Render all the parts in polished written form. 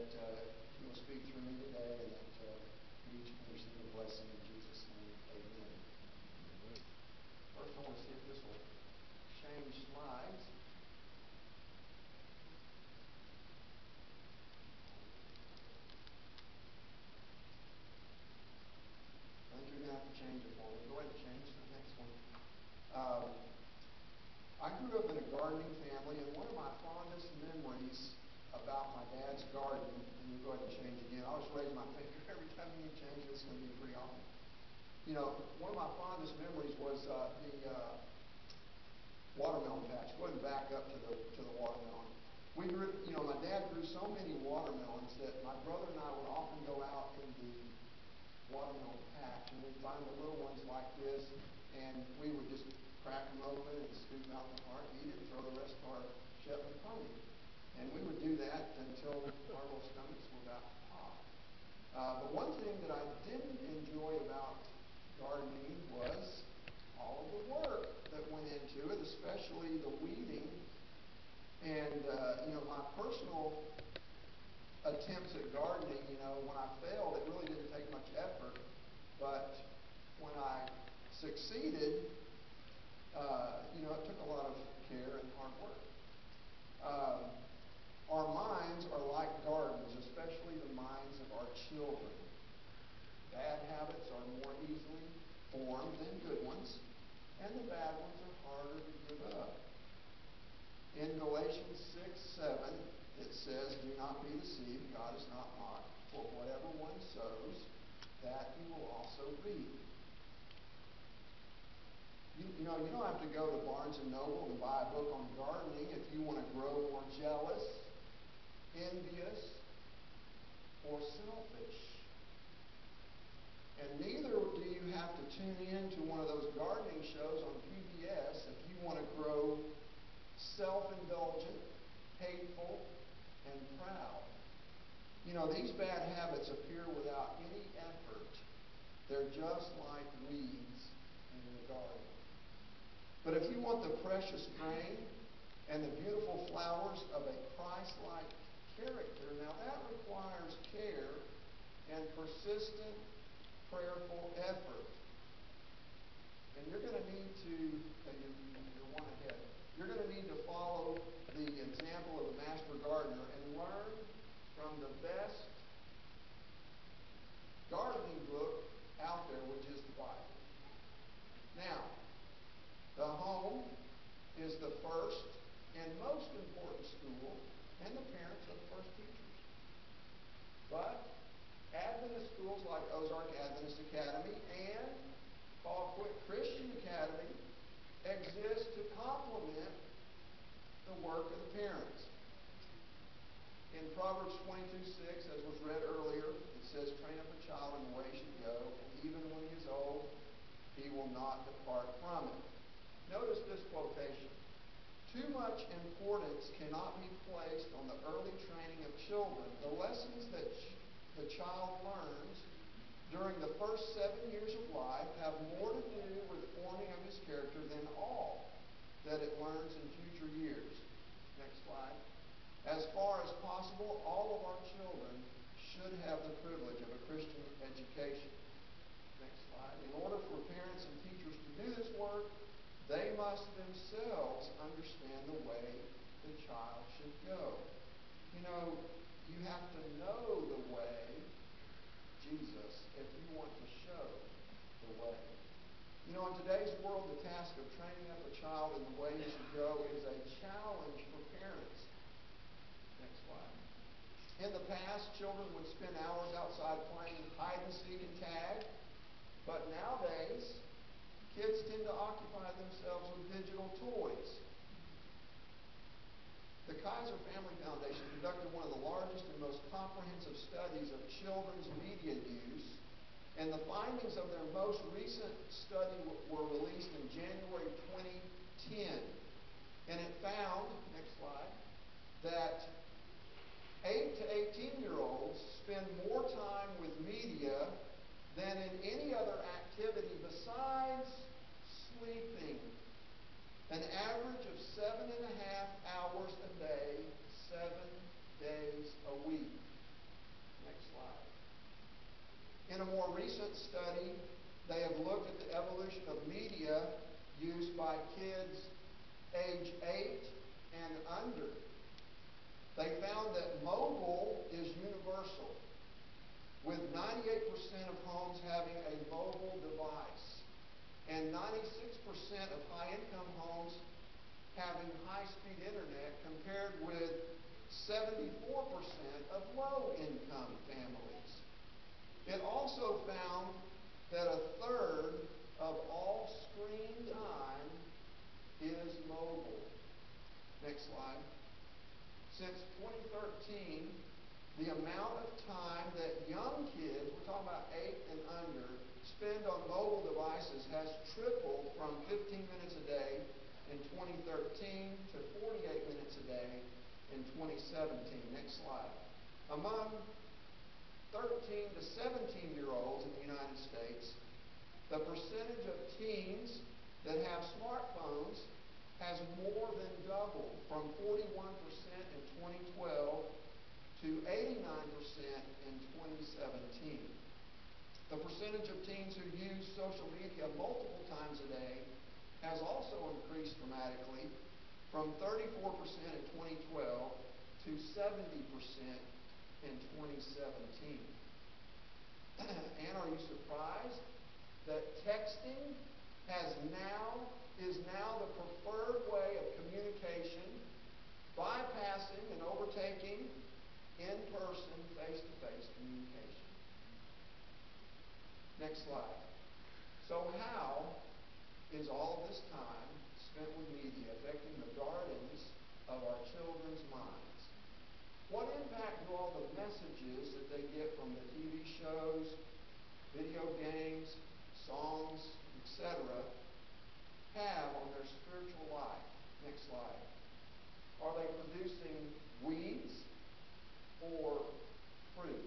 that He will speak through me today, and that each can receive a blessing in Jesus' name. Amen. First, I want to see if this will change slides. I think you're going to have to change it for me. Go ahead and change the next one. I grew up in a gardening family, and one of my fondest memories about my dad's garden, and you go ahead and change again. I always raise my finger every time you change it. It's going to be pretty awful. You know, one of my fondest memories was the watermelon patch. Go ahead and back up to the watermelon. We grew, my dad grew so many watermelons that my brother and I would often go out in the watermelon patch, and we'd find the little ones like this, and we would just crack them open and scoop out the heart, eat it, and throw the rest of our Shetland pony. And we would do that until our little stomachs were about to pop. But one thing that I didn't enjoy about gardening was all of the work that went into it, especially the weeding. And, my personal attempts at gardening, when I failed, it really didn't take much effort. But when I succeeded, it took a lot of care and hard work. Our minds are like gardens, especially the minds of our children. Bad habits are more easily formed than good ones, and the bad ones are harder to give up. In Galatians 6:7, it says, "Do not be deceived, God is not mocked, for whatever one sows, that he will also reap." You don't have to go to Barnes & Noble and buy a book on gardening if you want to grow more jealous, envious, or selfish. And neither do you have to tune in to one of those gardening shows on PBS if you want to grow self-indulgent, hateful, and proud. These bad habits appear without any effort. They're just like weeds in your garden. But if you want the precious grain and the beautiful flowers of a Christ-like character, now that requires care and persistent, prayerful effort. And you're going to need to, you're one ahead, you're going to need to follow the example of the master gardener and learn from the best gardening book out there, which is the Bible. Now, the home is the first and most important school, and the parents are the first teachers. But Adventist schools like Ozark Adventist Academy and Paul Quick Christian Academy exist to complement the work of the parents. In Proverbs 22:6, as was read earlier, it says, "Train up a child in the way he should go, and even when he is old, he will not depart from it." Notice this quotation. "Too much importance cannot be placed on the early training of children. The lessons that the child learns during the first 7 years of life have more to do with forming of his character than all that it learns in future years." Next slide. "As far as possible, all of our children should have the privilege of a Christian education." Next slide. "In order for parents and teachers to do this work, they must themselves understand the way the child should go." You have to know the way, Jesus, if you want to show the way. In today's world, the task of training up a child in the way he should go is a challenge for parents. Next slide. In the past, children would spend hours outside playing hide and seek and tag, but nowadays, kids tend to occupy themselves with digital toys. The Kaiser Family Foundation conducted one of the largest and most comprehensive studies of children's media use, and the findings of their most recent study were released in January 2010. And it found, next slide, that 8 to 18-year-olds spend more time with media than in any other activity besides sleeping. An average of 7.5 hours a day, 7 days a week. under. They found that mobile is universal, with 98% of homes having a mobile device and 96% of high-income homes having high-speed internet compared with 74% of low-income families. It also found that a third of all screen time is mobile. Next slide. Since 2013, the amount of time that young kids, we're talking about 8 and under, spend on mobile devices has tripled from 15 minutes a day in 2013 to 48 minutes a day in 2017. Next slide. Among 13 to 17-year-olds in the United States, the percentage of teens that have smartphones has more than doubled from 41% in 2012 to 89% in 2017. The percentage of teens who use social media multiple times a day has also increased dramatically from 34% in 2012 to 70% in 2017. And are you surprised that texting is now the preferred way of communication, bypassing and overtaking in-person, face-to-face communication? Next slide. So how is all of this time spent with media affecting the gardens of our children's minds? What impact do all the messages that they get from the TV shows, video games, songs, etc. have on their spiritual life? Next slide. Are they producing weeds or fruit?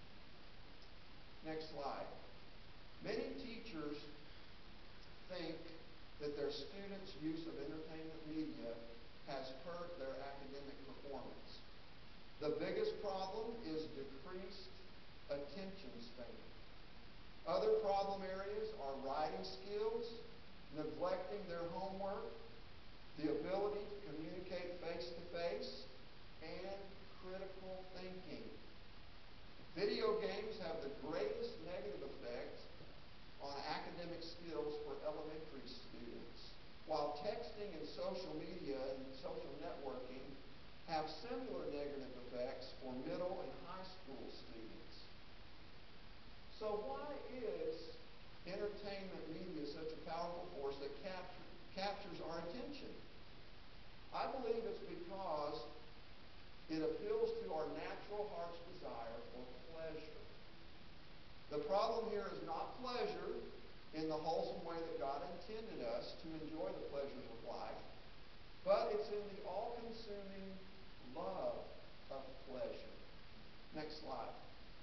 Next slide. Many teachers think that their students' use of entertainment media has hurt their academic performance. The biggest problem is decreased attention span. Other problem areas are writing skills, neglecting their homework, the ability to communicate face-to-face, and critical thinking. Video games have the greatest negative effect on academic skills for elementary students, while texting and social media and social networking have similar negative effects for middle and high school students. So why is entertainment media such a powerful force that captures our attention? I believe it's because it appeals to our natural heart's desire for pleasure. The problem here is not pleasure in the wholesome way that God intended us to enjoy the pleasures of life, but it's in the all-consuming love of pleasure. Next slide.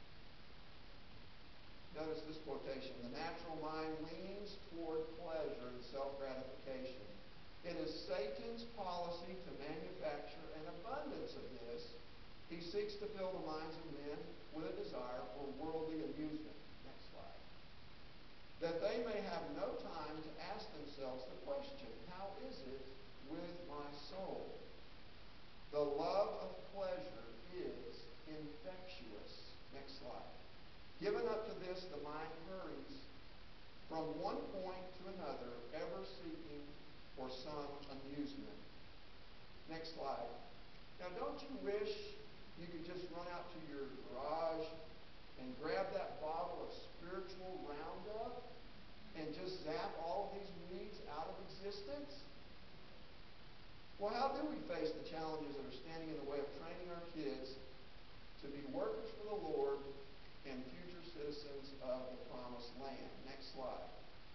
Notice this quotation. The natural mind leans toward pleasure and self-gratification. It is Satan's policy to manufacture an abundance of this. He seeks to fill the minds of men with a desire for worldly amusement. Next slide. That they may have no time to ask themselves the question, how is it with my soul? The love of pleasure is infectious. Next slide. Given up to this, the mind hurries from one point to another, ever seeking for some amusement. Next slide. Now, don't you wish you could just run out to your garage and grab that bottle of spiritual Roundup and just zap all of these weeds out of existence? Well, how do we face the challenges that are standing in the way of training our kids to be workers for the Lord and future citizens of the promised land? Next slide.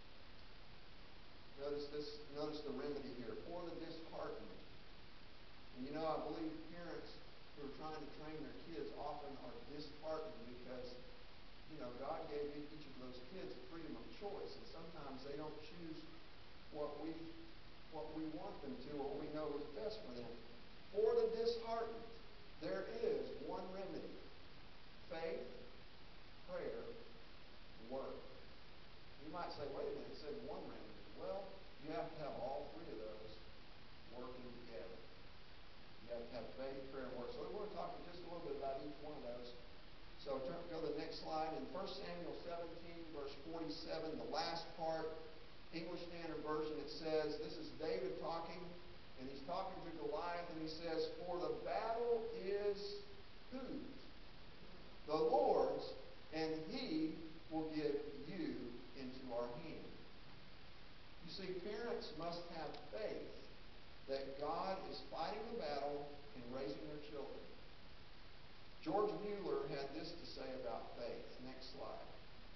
Notice the remedy here. For the disheartened. And you know, I believe parents who are trying to train their kids often are disheartened because, God gave each of those kids freedom of choice, and sometimes they don't choose what we want them to or what we know is best for them. For the disheartened, there is one remedy: faith, prayer, work. You might say, wait a minute, it said one remedy. Well, you have to have all three of those working together. You have to have faith, prayer, and works. So we want to talk just a little bit about each one of those. So go to the next slide. In 1 Samuel 17, verse 47, the last part, English Standard Version, it says, this is David talking, and he's talking to Goliath, and he says, "For the battle is whose? The Lord's, and he will give you into our hand." You see, parents must have faith that God is fighting the battle and raising their children. George Mueller had this to say about faith. Next slide.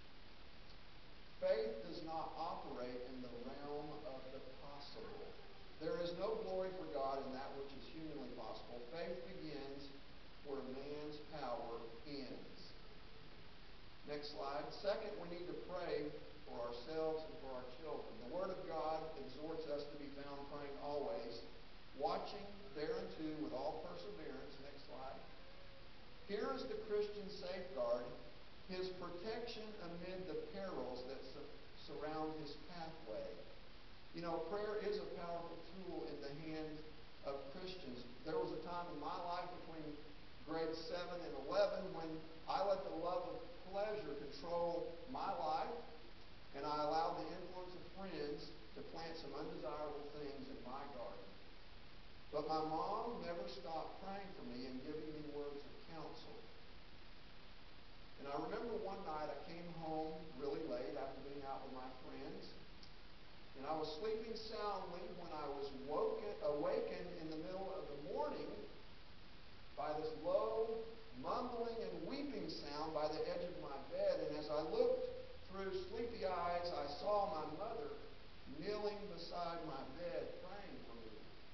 Faith does not operate in the realm of the possible. There is no glory for God in that which is humanly possible. Faith begins where man's power ends. Next slide. Second, we need to pray for ourselves and for our children. The Word of God exhorts us to be found praying always, watching thereunto with all perseverance. Next slide. Here is the Christian safeguard, his protection amid the perils that surround his pathway. You know, prayer is a powerful tool in the hands of Christians. There was a time in my life between grades 7 and 11 when I let the love of pleasure control my life, and I allowed the influence of friends to plant some undesirable things in my garden. But my mom never stopped praying for me and giving me words of counsel. And I remember one night I came home really late after being out with my friends, and I was sleeping soundly when I was awakened in the middle of the morning by this low mumbling and weeping sound by the edge of my bed. And as I looked through sleepy eyes, I saw my mother kneeling beside my bed praying for me.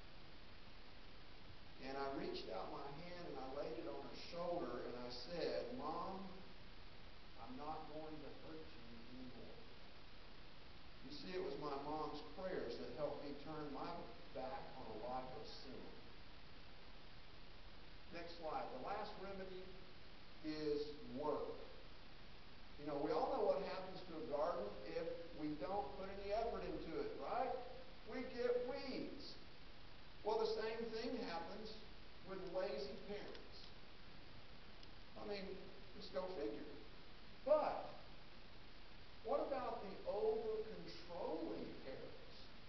And I reached out my hand and I laid it on her shoulder and I said, "Mom, I'm not going to hurt you anymore." You see, it was my mom's prayers that helped me turn my back on a life of sin. Next slide. The last remedy is work. You know, we all know what happens to a garden if we don't put any effort into it, right? We get weeds. Well, the same thing happens with lazy parents. I mean, just go figure. But what about the over-controlling parents?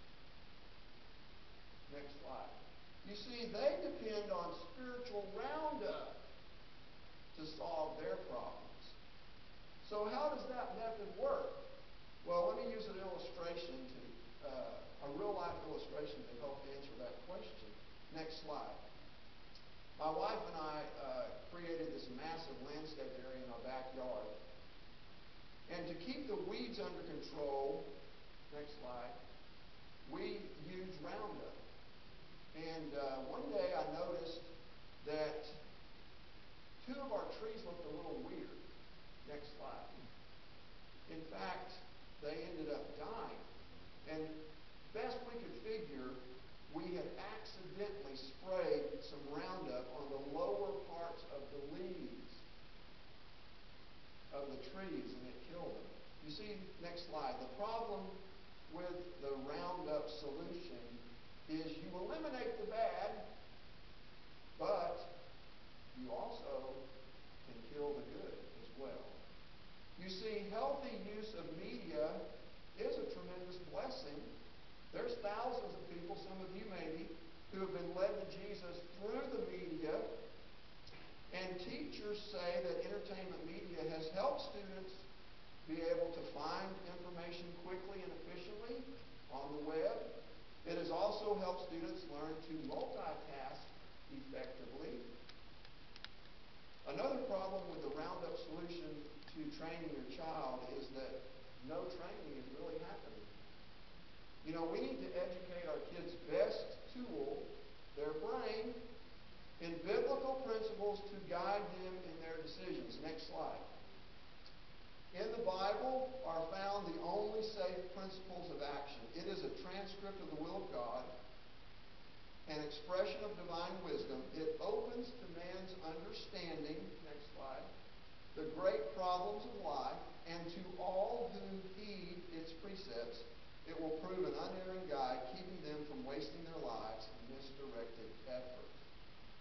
Next slide. You see, they depend on spiritual roundup to solve their problems. So how does that method work? Well, let me use an illustration a real-life illustration to help answer that question. Next slide. My wife and I created this massive landscape area in our backyard. And to keep the weeds under control, next slide, we use Roundup. And one day I noticed that two of our trees looked a little weird. Next slide. In fact, they ended up dying. And best we could figure, we had accidentally sprayed some Roundup on the lower parts of the leaves of the trees, and it killed them. You see, next slide. The problem with the Roundup solution is you eliminate the bad, but you also can kill the good as well. You see, healthy use of media is a tremendous blessing. There's thousands of people, some of you maybe, who have been led to Jesus through the media. And teachers say that entertainment media has helped students be able to find information quickly and efficiently on the web. It has also helped students learn to multitask effectively. Another problem with the Roundup solution to training your child is that no training is really happening. You know, we need to educate our kids' best tool, their brain, in biblical principles to guide them in their decisions. Next slide. In the Bible are found the only safe principles of action. It is a transcript of the will of God, an expression of divine wisdom. It opens to man's understanding, next slide, the great problems of life, and to all who heed its precepts, it will prove an unerring guide, keeping them from wasting their lives in misdirected effort.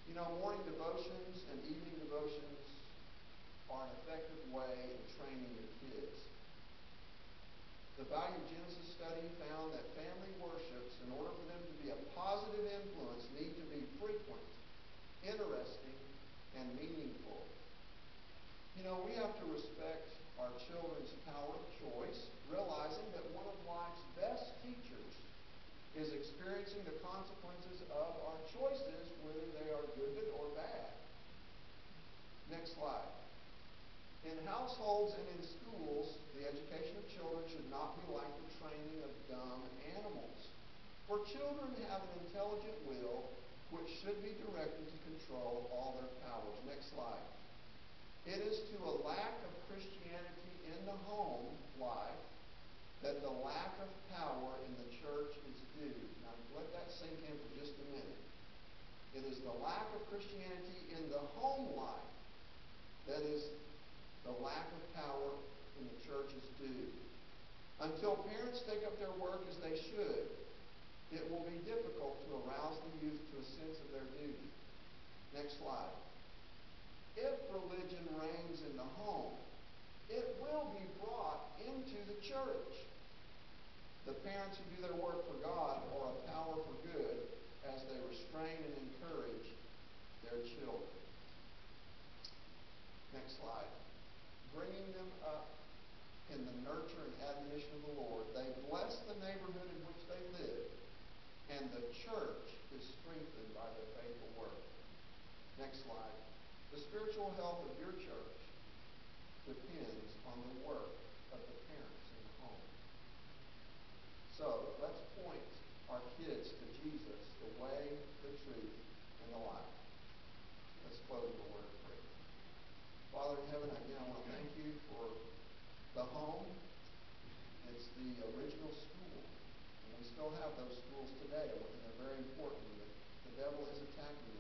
You know, morning devotions and evening devotions are an effective way of training your kids. The Value Genesis study found that family worships, in order for them to be a positive influence, need to be frequent, interesting, and meaningful. You know, we have to respect our children's power of choice, realizing that one of life's best teachers is experiencing the consequences of our choices, whether they are good or bad. Next slide. In households and in schools, the education of children should not be like the training of dumb animals. For children have an intelligent will which should be directed to control all their powers. Next slide. It is to a lack of Christianity in the home life that the lack of power in the church is due. Now let that sink in for just a minute. It is the lack of Christianity in the home life that is the lack of power in the church is due. Until parents take up their work as they should, it will be difficult to arouse the youth to a sense of their duty. Next slide. If religion reigns in the home, it will be brought into the church. The parents who do their work for God are a power for good as they restrain and encourage their children. Next slide. Bringing them up in the nurture and admonition of the Lord, they bless the neighborhood in which they live, and the church is strengthened by their faithful work. Next slide. The spiritual health of your church depends on the work of the parents in the home. So, let's point our kids to Jesus, the way, the truth, and the life. Let's close with a word of prayer. Father in heaven, again, I want to thank you for the home. It's the original school. And we still have those schools today, and they're very important. The devil is attacking them.